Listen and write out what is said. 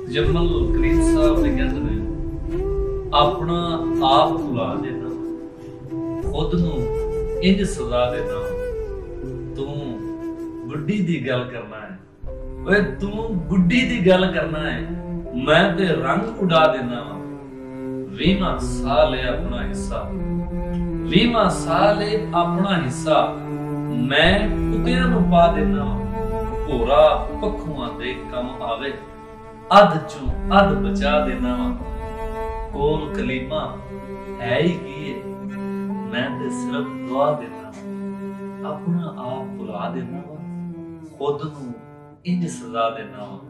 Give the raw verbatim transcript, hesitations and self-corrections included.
जमल करीम साहब ने कहते ने अपना आप भुला देना, खुद नूं इंज सजा देना। तू बुढ़ी दी गल करना है, ओए तू बुढ़ी दी गल करना है, मैं ते रंग उड़ा देना वा। वीमा साल है अपना हिस्सा, वीमा साल है अपना हिस्सा, मैं कुत्तियां नूं पा देना वा। भोरा पखुआं दे कम आवे, अध चों अध बचा देना वा। कोल कलीमा है ही की है, मैं ते सिर्फ दुआ देना वा। अपना आप भुला देना वा, खुद नूं इंज सजा देना वा।